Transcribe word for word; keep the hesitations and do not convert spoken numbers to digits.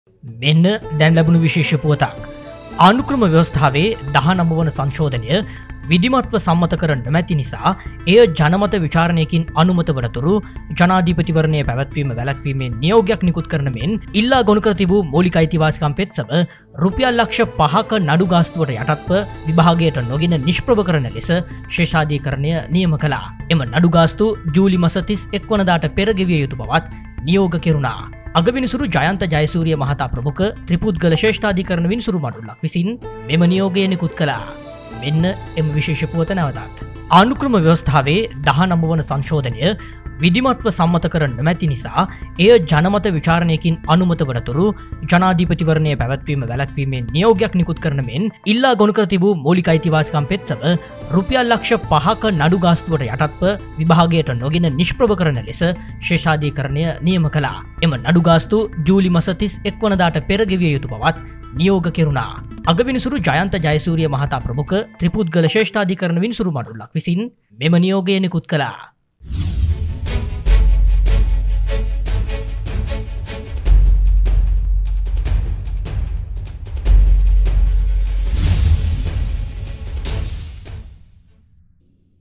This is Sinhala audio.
මෙන්න දැන් ලැබුණු විශේෂ පුවතක්. ආණ්ඩුක්‍රම ව්‍යවස්ථාවේ දහනව වන සංශෝධනය විධිමත්ව සම්මත කර නොමැති නිසා එය ජනමත විචාරණයකින් අනුමත වනතුරු ජනාධීපතිවරණය පැවැත්වීම වැළැක්වීමේ නියෝගයක් නිකුත් කරන මෙන් ඉල්ලා ගොනු කර තිබූ මූලික අයිතිවාසිකම් පෙත්සම රුපියල් ලක්ෂ පහක නඩු ගාස්තුවට යටත්ව විභාගයට නොගෙන නිෂ්ප්‍රභ කරන ලෙස ශේෂාධීකරණය නියම කළා. එම නඩු ගාස්තු ජූලි මස තිස් එක් වනදාට පෙර ගෙවිය යුතු බවත් නියෝග කෙරුණා. අගවිනිසුරු ජයන්ත ජයසූරිය මහතා ප්‍රමුඛ ත්‍රිපුද්ගල ශ්‍රේෂ්ඨාධිකරණ විනිසුරු මණ්ඩලයක් විසින් මෙම නියෝගය නිකුත් කළා. මෙන්න එම විශේෂ පුවත නැවතත්. ආණ්ඩුක්‍රම ව්‍යවස්ථාවේ දහනව වන සංශෝධනය විධිමත්ව සම්මත කර නොමැති නිසා එය ජනමත විචාරණයකින් අනුමත වනතුරු ජනාධීපතිවරණය පැවැත්වීම වැළැක්වීමේ නියෝගයක් නිකුත් කරන මෙන් ඉල්ලා ගොනු කර තිබූ මූලික අයිතිවාසිකම් පෙත්සම රුපියල් ලක්ෂ පහක නඩු ගාස්තුවට යටත්ව විභාගයට නොගෙන නිෂ්ප්‍රභ කරන ලෙස ශේෂාධීකරණය නියම කළා. එම නඩු ගාස්තු ජූලි මස තිස් එක් වනදාට පෙර ගෙවිය යුතු බවත් නියෝග කෙරුණා. අගවිනිසුරු ජයන්ත ජයසූරිය මහතා ප්‍රමුඛ ත්‍රිපුද්ගල ශ්‍රේෂ්ඨාධිකරණ විනිසුරු මණ්ඩලයක් විසින් මෙම නියෝගය නිකුත් කළා.